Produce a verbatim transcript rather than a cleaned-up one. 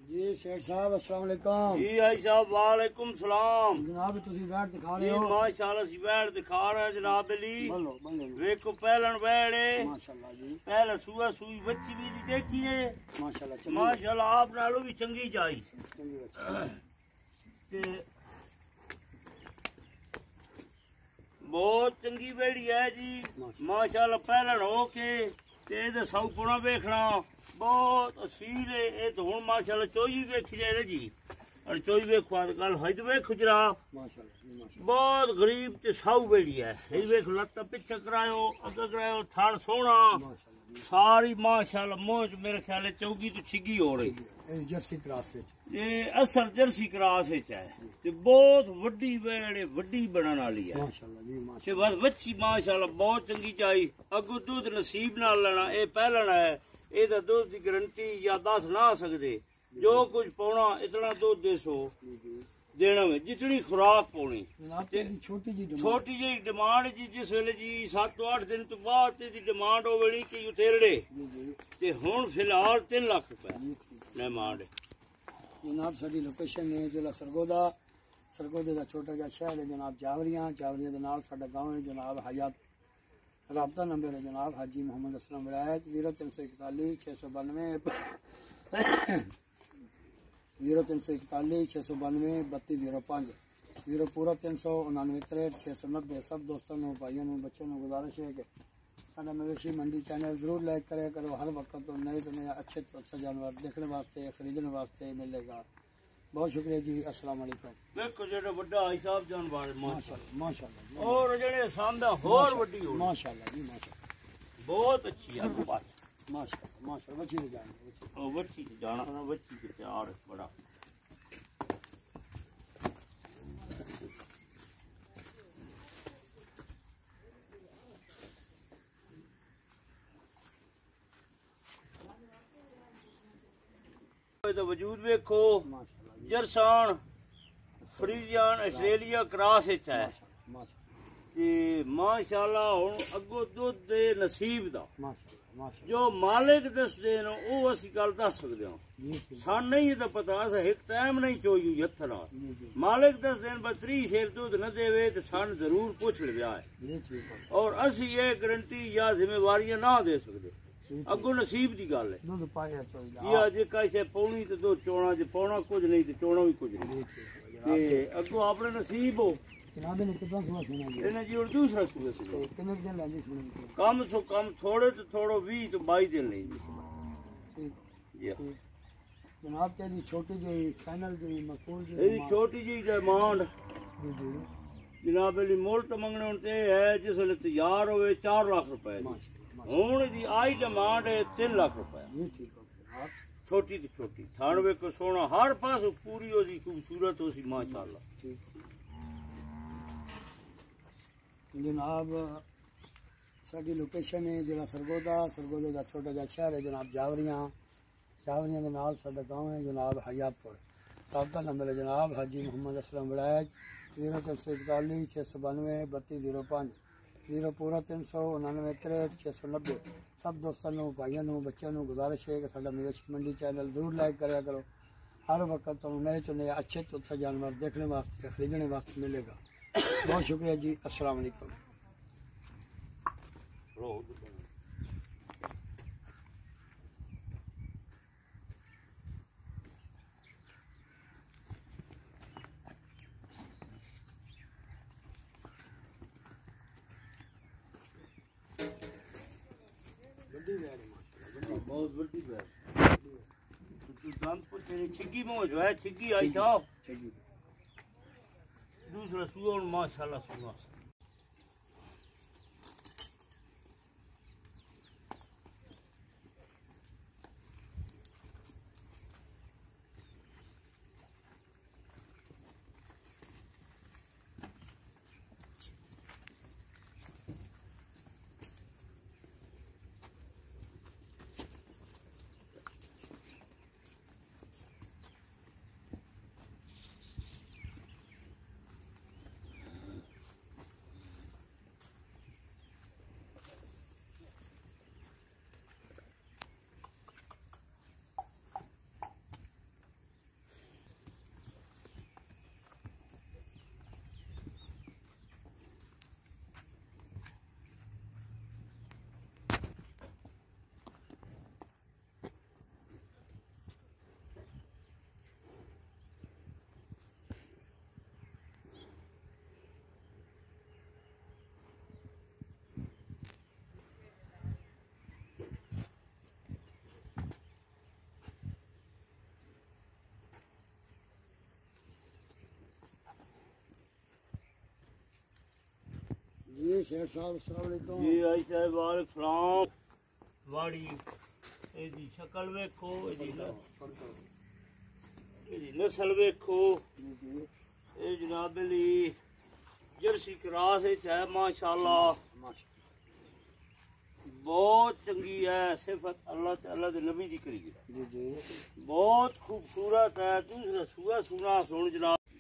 जी सेठ साहब अस्सलाम वालेकुम। जी आई साहब वालेकुम सलाम। जनाब तुसी बैठ दिखा रहे जी हो? माशाल्लाह सी बैठ दिखा रहे हैं जनाब अली। बोलो बोलो वेखो पहलन बैठे माशाल्लाह जी पहले सुआ सुई बच्ची भी दी देखी है माशाल्लाह चंगी माशाल्लाह आप नालों भी चंगी जाई चंगी बच्ची ते बहुत चंगी बेड़ी है जी माशाल्लाह पहलन हो के ते इहदा सौपुणा वेखना बहुत असील है। ये तो हुण माशाल्लाह चोई वेखी रहे जी और चोई वेखो गल हज वेखो जरा माशाल्लाह जी माशाल्लाह बहुत गरीब ते साऊ बेड़ी है। ये वेख लत्ता पिछे करायो अगे करायो थान सोना माशाल्लाह सारी माशाल्लाह मोज मेरे ख्याल है चौगी तो छिगी हो रही ये जर्सी क्रॉस विच ये असल जर्सी क्रास विच है ते बहुत वड्डी वेड़ वड्डी बनन वाली है माशाल्लाह जी ते माशाल्लाह बस बच्ची माशाल्लाह बहुत चंगी चाहिए अगो दूध नसीब नाल लेना ये पहलना है ਇਹਦਾ ਦੁੱਧ ਦੀ ਗਰੰਟੀ ਜਾਂ ਦੱਸ ਨਾ ਸਕਦੇ ਜੋ ਕੁਝ ਪਾਉਣਾ ਇਤਨਾ ਦੁੱਧ ਦੇਸੋ ਦੇਣਾ ਵੇ ਜਿਤਨੀ ਖੁਰਾਕ ਪਾਉਣੀ जनाब तेरी छोटी जी डिमांड ਛੋਟੀ ਜਿਹੀ ਡਿਮਾਂਡ ਜੀ ਜਿਸ ਵੇਲੇ ਜੀ ਸੱਤ ਤੋਂ ਅੱਠ ਦਿਨ ਤੋਂ ਬਾਅਦ ਤੇ ਦੀ ਡਿਮਾਂਡ ਹੋਵੇਲੀ ਕਿ ਉਤੇਰੜੇ जी जी ਤੇ ਹੁਣ ਫਿਲਹਾਲ ਤਿੰਨ ਲੱਖ ਰੁਪਏ जी ठीक है। ਡਿਮਾਂਡ जनाब साडी लोकेशन है जिला सरगोदा सरगोदे का छोटा जिहा शहर है जनाब जावरियां जावरियां दे नाल साडा गांव है जनाब हयात राबता नंबर है जनाब हाजी मोहम्मद असलम विलायत जीरो तीन सौ इकतालीस छः सौ बानवे जीरो तीन सौ इकतालीस छः सौ बानवे बत्तीस जीरो पाँच जीरो पूरा तीन सौ उनानवे तिरठ छः सौ नब्बे सब दोस्तों को भाइयों को बच्चों को गुजारिश है कि साडा मवेशी मंडी चैनल जरूर लाइक करे करो हर वक्त तो नए तो नए अच्छे तो अच्छा जानवर देखने वास्ते खरीदने वास्ते मिलेगा। बहुत शुक्रिया जी अस्सलाम वालेकुम। ਵੇਖੋ ਜਿਹੜਾ ਵੱਡਾ ਭਾਈ ਸਾਹਿਬ ਜਾਨਵਰ माशाल्लाह माशाल्लाह जी और ਜਿਹੜੇ ਸਾਹਮਣੇ ਹੋਰ ਵੱਡੀ ਹੋਣੀ माशाल्लाह जी माशाल्लाह ਬਹੁਤ ਅੱਛੀ ਹੈ ਬਾਤ माशाल्लाह माशाल्लाह बच्ची ने जान बच्ची ਉਹ ਬੱਚੀ ਤੇ ਜਾਣਾ ਨਾ ਬੱਚੀ ਤੇ ਪਿਆਰ ਬੜਾ ਇਹਦਾ ਵਜੂਦ ਵੇਖੋ माशाल्लाह जी ਜਰਸਾਨ ਫਰੀਜ਼ੀਅਨ ਆਸਟ੍ਰੇਲੀਆ ਕ੍ਰਾਸ ਵਿੱਚ ਹੈ माशाल्लाह ਤੇ ਮਾਸ਼ਾਅੱਲਾ ਹੁਣ ਅੱਗੋਂ ਦੁੱਧ ਦੇ ਨਸੀਬ ਦਾ माशाल्लाह माशाल्लाह ਜੋ ਮਾਲਿਕ ਦੱਸਦੇ ਨੇ ਉਹ ਅਸੀਂ ਗੱਲ ਦੱਸ ਸਕਦੇ ਹਾਂ जी ठीक ਸਾਨੂੰ नहीं ਇਹਦਾ ਪਤਾ ਅਸਾਂ ਇੱਕ ਟਾਈਮ ਨਹੀਂ ਚੋਈ ਹੱਥ ਨਾਲ जी जी ਮਾਲਿਕ ਦੱਸਦੇ ਨੇ ਬਤਰੀ ਸ਼ੇਰ ਦੁੱਧ ਨਾ ਦੇਵੇ ਤੇ ਸਾਨੂੰ ਜ਼ਰੂਰ ਪੁੱਛ ਲਿਆ ਹੈ जी ठीक है ਔਰ ਅਸੀਂ ਇਹ ਗਰੰਟੀ ਜਾਂ ਜ਼ਿੰਮੇਵਾਰੀਆਂ ਨਾ ਦੇ ਸਕਦੇ ठीक ਅੱਗੋਂ ਨਸੀਬ ਦੀ ਗੱਲ ਹੈ दूध पाया तो ਇਹ ਅਜੇ ਕਾਇਸੇ ਪੌਣੀ ਤੇ ਦੋ ਚੋਣਾ ਜੇ ਪੌਣਾ ਕੁਝ ਨਹੀਂ ਤੇ ਚੋਣਾ ਵੀ ਕੁਝ ਨਹੀਂ जी ठीक है ਤੇ ਅੱਗੋਂ ਆਪਣੇ ਨਸੀਬ ਹੋ जनाब ने कितना सुना सुना जी ਇਹਨਾਂ ਜੀ ਹੁਣ ਦੂਸਰਾ ਸੂਏ ਸੀ तो कितने दिन लगे सुनने को ਕੰਮ ਸੋ ਕੰਮ ਥੋੜੇ ਤੇ ਥੋੜੋ ਵੀਹ ਤੋਂ ਬਾਈ ਦਿਨ ਲਈ ठीक ਜੀ ठीक जनाब तेरी छोटी जी फाइनल जी मकबूल जी ਇਹਦੀ ਛੋਟੀ ਜਿਹੀ ਡਿਮਾਂਡ जी जी ਜਨਾਬ ਅਲੀ ਮੁੱਲ ਤਾਂ ਮੰਗਣੇ ਹੁਣ ਤੇ ਇਹ ਹੈ ਜਿਸ ਵੇਲੇ ਤਿਆਰ ਹੋਵੇ ਚਾਰ ਲੱਖ ਰੁਪਏ ਦੀ माशाल्लाह ਹੁਣ ਦੀ ਆਈ ਡਿਮਾਂਡ ਹੈ ਤਿੰਨ ਲੱਖ ਰੁਪਏ जी ठीक हो गया ਛੋਟੀ ਤੇ ਛੋਟੀ ਥਾਣ ਵੇਖੋ ਸੋਹਣਾ ਹਰ ਪਾਸੋਂ ਪੂਰੀ ਉਹਦੀ ਖੂਬਸੂਰਤ ਹੋ ਸੀ ਮਾਸ਼ਾਅੱਲਾ ठीक जनाब साडी लोकेशन है जिला सरगोदा सरगोदे का छोटा जिहा शहर है जनाब जावरियां जावरियां के नाल साडा गांव है जनाब हयातपुर राबता नंबर है जनाब हाजी मोहम्मद असलम विलायत जीरो तीन सौ इकतालीस छः सौ बानवे बत्तीस जीरो पाँच जीरो पूरा तीन सौ उनानवे तिरठ छः सौ नब्बे सब दोस्तों को भाइयों को बच्चों को गुजारिश है कि साडा मवेशी मंडी चैनल जरूर लाइक करा करो हर वक्त तो नए तो नए अच्छे तो अच्छा जानवर देखने वास्ते खरीदने वास्ते मिलेगा। बहुत शुक्रिया जी अस्सलाम वालेकुम। बहुत बड़ी बात तू जान को तेरी छिग्गी मौज है छिग्गी आई साहब दूसरा सुअर माशाल्लाह सुअर जी शेख साहब अस्सलाम वालेकुम जी आई साहब वाले सलाम वाड़ी ਇਹਦੀ ਸ਼ਕਲ ਵੇਖੋ ਇਹਦੀ ਇਹਦੀ ਨਸਲ ਵੇਖੋ ਇਹ ਜਨਾਬ ਅਲੀ ਜਰਸੀ ਕਰਾਸ ਵਿੱਚ ਹੈ ਮਾਸ਼ਾਅੱਲਾ बहुत चंगी है सिफत अल्लाह ते अल्लाह दे नबी दी करी है जी जी बहुत खूबसूरत है दूसरा सुआ सुना सुन जनाब